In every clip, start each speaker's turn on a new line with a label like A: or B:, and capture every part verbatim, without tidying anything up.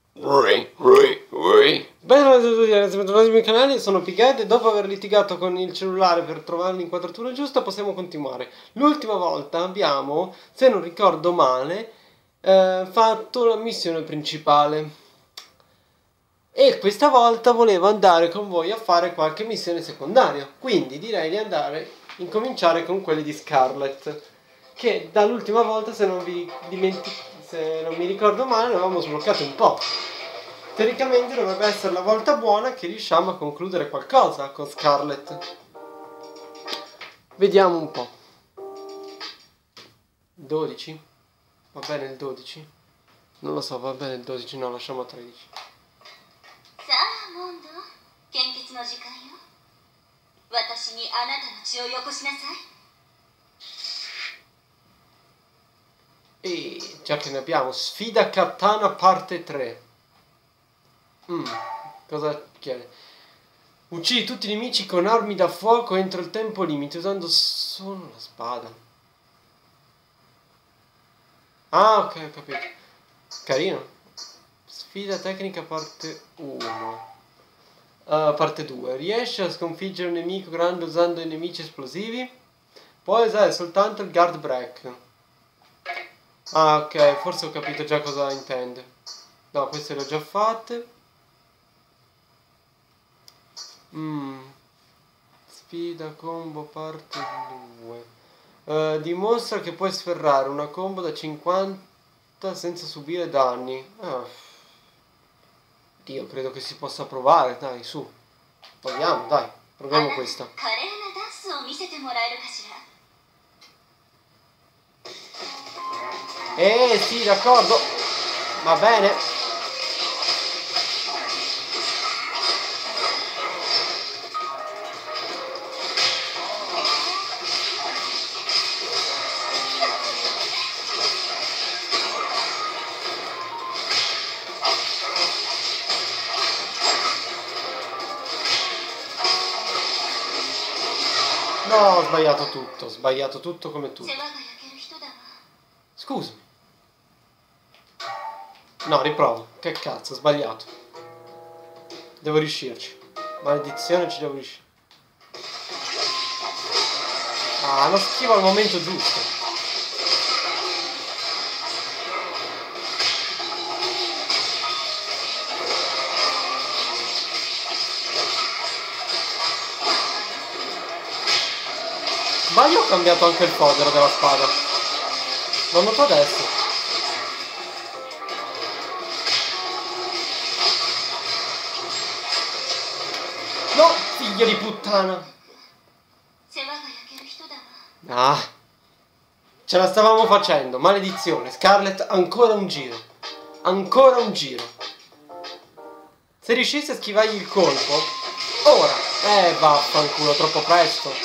A: Benvenuti a tutti ragazzi, bentornati sul mio canale, sono Pighead e dopo aver litigato con il cellulare per trovare l'inquadratura giusta possiamo continuare. L'ultima volta abbiamo, se non ricordo male, eh, fatto la missione principale. E questa volta volevo andare con voi a fare qualche missione secondaria. Quindi direi di andare, incominciare con quelle di Scarlet. Che dall'ultima volta, se non vi dimentico, se non mi ricordo male, avevamo sbloccato un po'. Teoricamente dovrebbe essere la volta buona che riusciamo a concludere qualcosa con Scarlet. Vediamo un po'. dodici? Va bene il dodici? Non lo so, va bene il dodici, no, lasciamo a tredici. E già che ne abbiamo, sfida katana parte tre. Mm, cosa chiede? Uccidi tutti i nemici con armi da fuoco entro il tempo limite usando solo la spada. Ah, ok, ho capito. Carino. Sfida tecnica parte uno. Uh, parte due. Riesci a sconfiggere un nemico grande usando i nemici esplosivi? Puoi usare soltanto il guard break. Ah, ok, forse ho capito già cosa intende. No, queste le ho già fatte. Mm. Sfida combo parte due. Uh, dimostra che puoi sferrare una combo da cinquanta senza subire danni. Ah. Dio, credo che si possa provare. Dai, su. Proviamo, dai. Proviamo questa. Eh, sì, d'accordo. Va bene. No, ho sbagliato tutto, ho sbagliato tutto come tutto. Scusami. No, riprovo. Che cazzo, ho sbagliato. Devo riuscirci. Maledizione, ci devo riuscire. Ah, lo schivo al momento giusto. Ma io ho cambiato anche il fodero della spada. Lo noto adesso. No, figlio di puttana. Ah. Ce la stavamo facendo, maledizione. Scarlet, ancora un giro. Ancora un giro. Se riuscissi a schivargli il colpo. Ora. Eh, vaffanculo, troppo presto.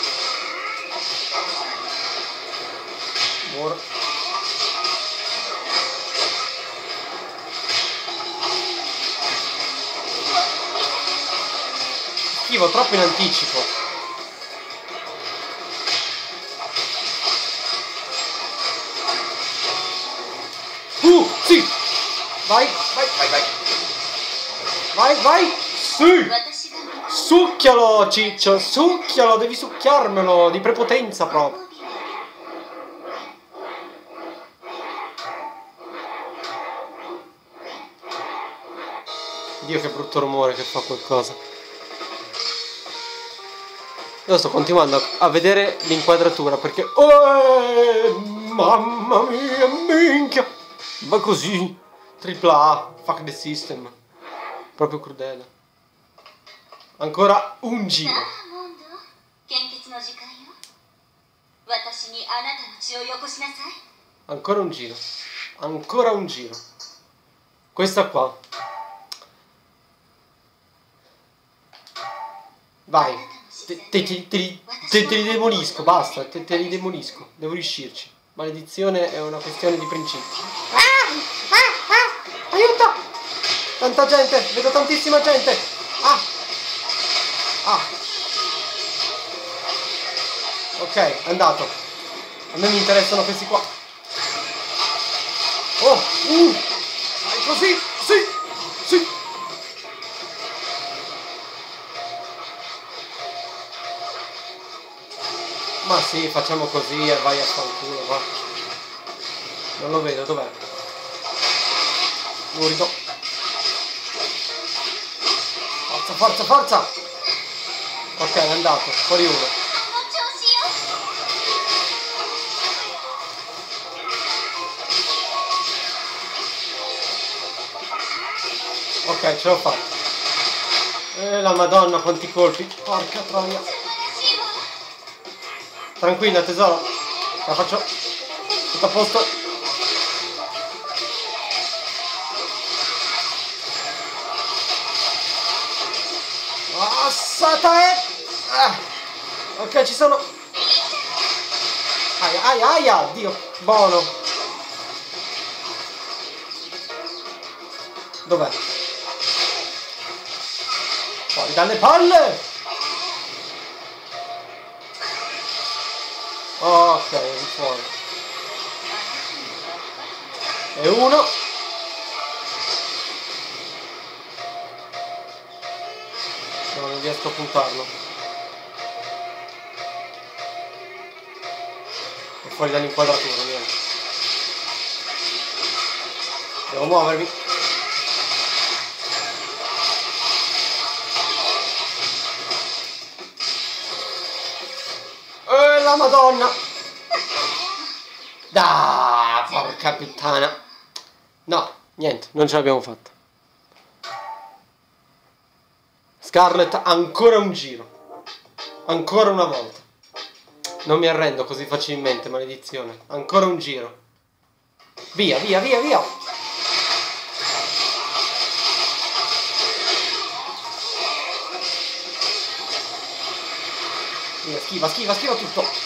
A: Schivo troppo in anticipo. Uh, sì. Vai, vai, vai, vai. Vai, vai. Sì. Succhialo, ciccio, succhialo, devi succhiarmelo di prepotenza proprio. Dio, che brutto rumore che fa qualcosa. Io sto continuando a vedere l'inquadratura perché... Oh, mamma mia, minchia. Va così. Tripla A. Fuck the system. Proprio crudele. Ancora un giro. Ancora un giro. Ancora un giro. Questa qua. Vai, te, te, te, te, te, te li demolisco, basta, te, te li demolisco, devo riuscirci. Maledizione è una questione di principio. Ah, ah, ah, aiuto! Tanta gente, vedo tantissima gente. Ah, ah. Ok, è andato. A me mi interessano questi qua. Oh, uh, vai Così, sì, sì. Ma sì, facciamo così e vai a fanculo, va. Non lo vedo, dov'è? Lurido. Forza, forza, forza! Ok, è andato, fuori uno. Ok, ce l'ho fatta. Eh, la madonna, quanti colpi. Porca troia. Tranquilla, tesoro. La faccio. Tutto a posto. Ah, satane! Ah. Ok, ci sono. Aia, aia, aia. Dio, buono. Dov'è? Fuori dalle palle! Ok, fuori. E uno. No, non riesco a puntarlo. È fuori dall'inquadratura, niente. Devo muovermi. Eh, la madonna! Da, porca puttana. No, niente, non ce l'abbiamo fatta. Scarlet, ancora un giro. Ancora una volta. Non mi arrendo così facilmente, maledizione. Ancora un giro. Via, via, via, via. Via, schiva, schiva, schiva tutto.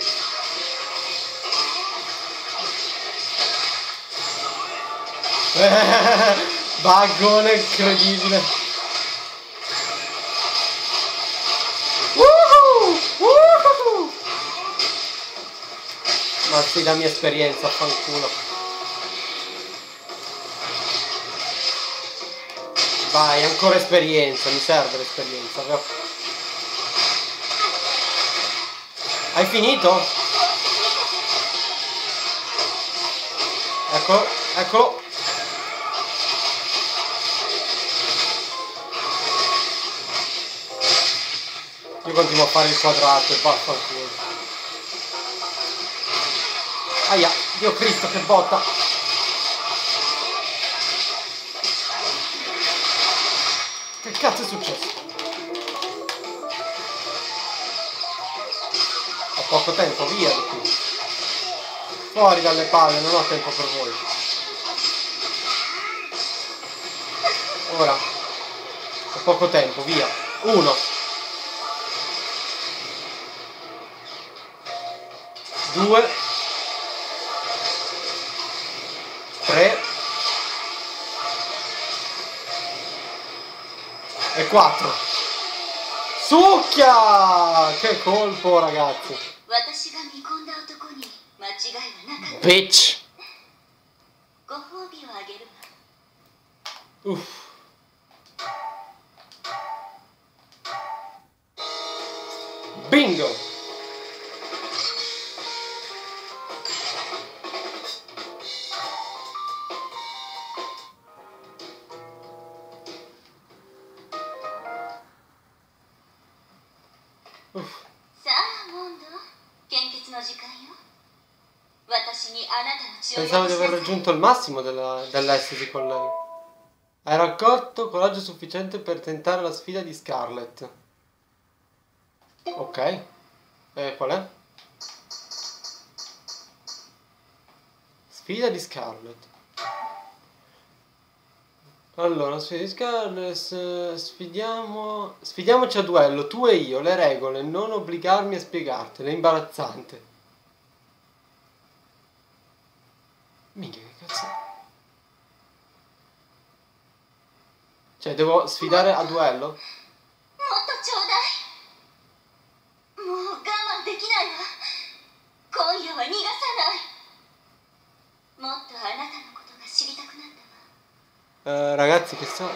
A: Baggone incredibile. Woohoo! Woohoo! Ma sì, la mia esperienza, fanculo. Vai, ancora esperienza, mi serve l'esperienza. Hai finito? Eccolo, eccolo. Io continuo a fare il quadrato e vaffanculo. Aia, Dio Cristo, che botta! Che cazzo è successo? Ho poco tempo, via di qui. Fuori dalle palle, non ho tempo per voi. Ora. Ho poco tempo, via. Uno. Due, tre e quattro. Succhia! Che colpo, ragazzi! Bitch! Uff. Bingo! Uff. Pensavo di aver raggiunto il massimo della, dell'essere con lei. Hai raccolto coraggio sufficiente per tentare la sfida di Scarlet. Ok. E qual è? Sfida di Scarlet. Allora, sfida di Scarlet. Sfidiamo. Sfidiamoci a duello, tu e io. Le regole, non obbligarmi a spiegartele. È imbarazzante. Minchia, che cazzo. Cioè, devo sfidare a duello? Uh, ragazzi, che sta...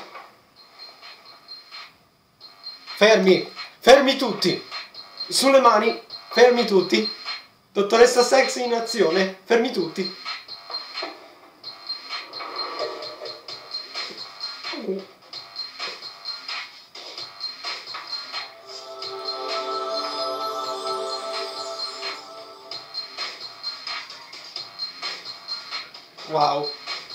A: Fermi! Fermi tutti! Sulle mani! Fermi tutti! Dottoressa Sexy in azione! Fermi tutti! Wow!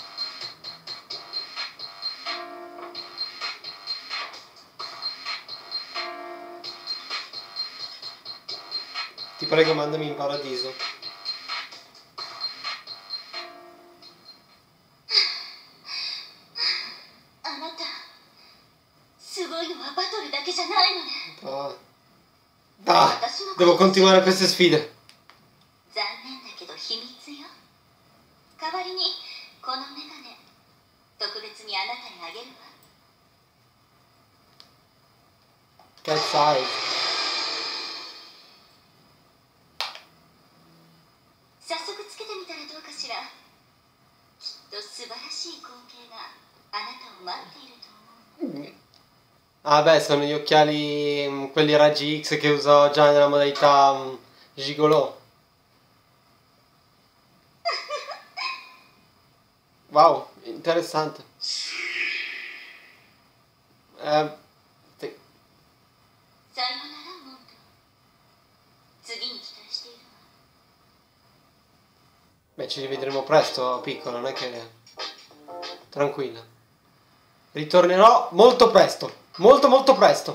A: Ti prego, mandami in paradiso. Ah. Ah, devo continuare queste sfide. Che sai? Ah beh, sono gli occhiali, quelli raggi X che uso già nella modalità um, gigolò. Wow, interessante. Eh, sì. Beh, ci rivedremo presto, piccolo, non è che... Tranquilla. Ritornerò molto presto. Molto molto presto.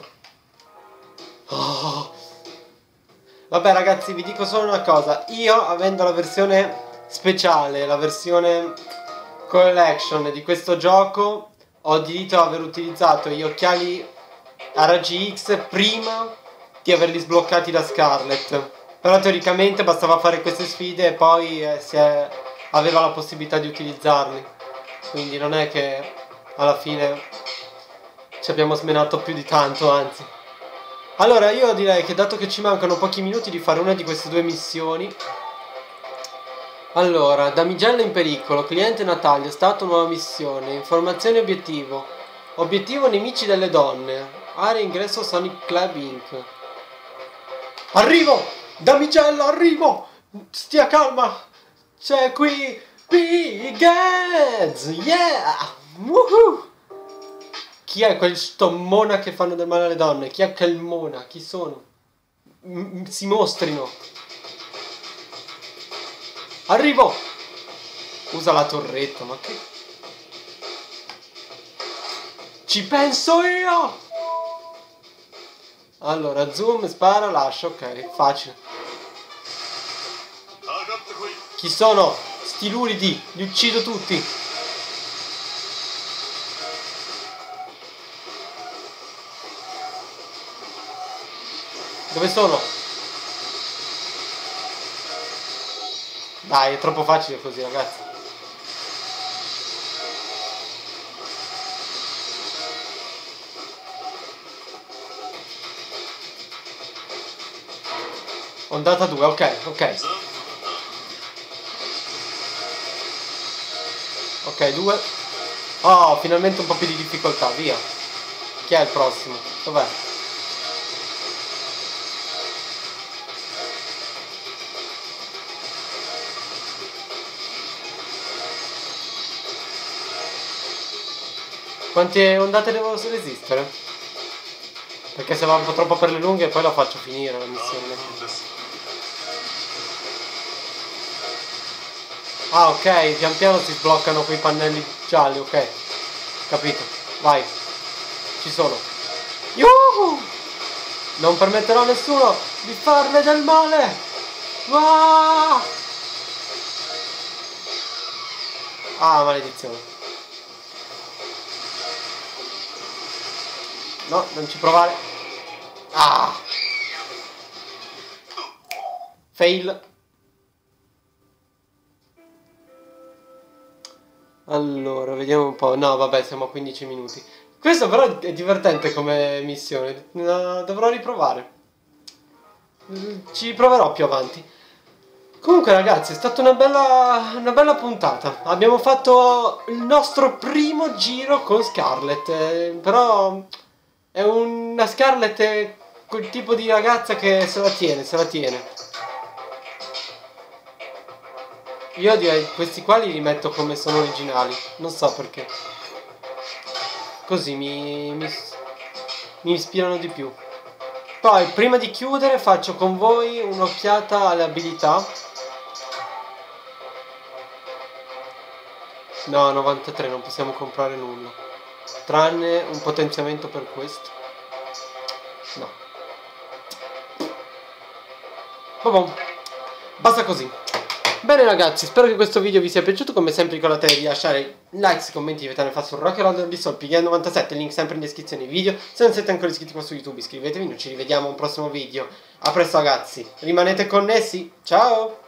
A: Oh. Vabbè ragazzi, vi dico solo una cosa. Io, avendo la versione speciale, la versione collection di questo gioco, ho diritto ad aver utilizzato gli occhiali a raggi X prima di averli sbloccati da Scarlet. Però teoricamente bastava fare queste sfide e poi eh, si è, aveva la possibilità di utilizzarli. Quindi non è che alla fine ci abbiamo smenato più di tanto, anzi. Allora io direi che dato che ci mancano pochi minuti di fare una di queste due missioni. Allora, damigella in pericolo, cliente Natalia, stato nuova missione, informazioni obiettivo. Obiettivo nemici delle donne, area ingresso Sonic Club Incorporated. Arrivo! Damigella, arrivo! Stia calma! C'è qui Big Heads! Yeah! Woohoo! Chi è quel sto mona che fanno del male alle donne? Chi è quel mona? Chi sono? M si mostrino! Arrivo! Usa la torretta, ma che... Ci penso io! Allora, zoom, spara, lascia, ok, facile. Chi sono? Sti luridi, li uccido tutti. Dove sono? Dai, è troppo facile così, ragazzi. Ondata due, ok, ok. Ok, due. Oh, finalmente un po' più di difficoltà, via. Chi è il prossimo? Dov'è? Quante ondate devo resistere? Perché se va un po' troppo per le lunghe poi la faccio finire la missione. Ah ok, pian piano si sbloccano quei pannelli gialli, ok. Capito, vai. Ci sono. Yuhu! Non permetterò a nessuno di farle del male. Ah, ah maledizione. No, non ci provare. Ah. Fail. Allora, vediamo un po'. No, vabbè, siamo a quindici minuti. Questo però è divertente come missione. No, dovrò riprovare. Ci proverò più avanti. Comunque ragazzi, è stata una bella, una bella puntata. Abbiamo fatto il nostro primo giro con Scarlett, eh, però è una Scarlett, è quel tipo di ragazza che se la tiene, se la tiene. Io direi questi qua li rimetto come sono originali, non so perché. Così mi, mi, mi ispirano di più. Poi prima di chiudere faccio con voi un'occhiata alle abilità. No, novantatré, non possiamo comprare nulla. Tranne un potenziamento per questo. No. Vabbè, basta così. Bene ragazzi, spero che questo video vi sia piaciuto. Come sempre ricordatevi di lasciare likes, commenti, diventare fa sul Rock and Roll di Sol, P G novantasette, link sempre in descrizione del video. Se non siete ancora iscritti qua su YouTube iscrivetevi, noi ci rivediamo a un prossimo video. A presto ragazzi, rimanete connessi, ciao!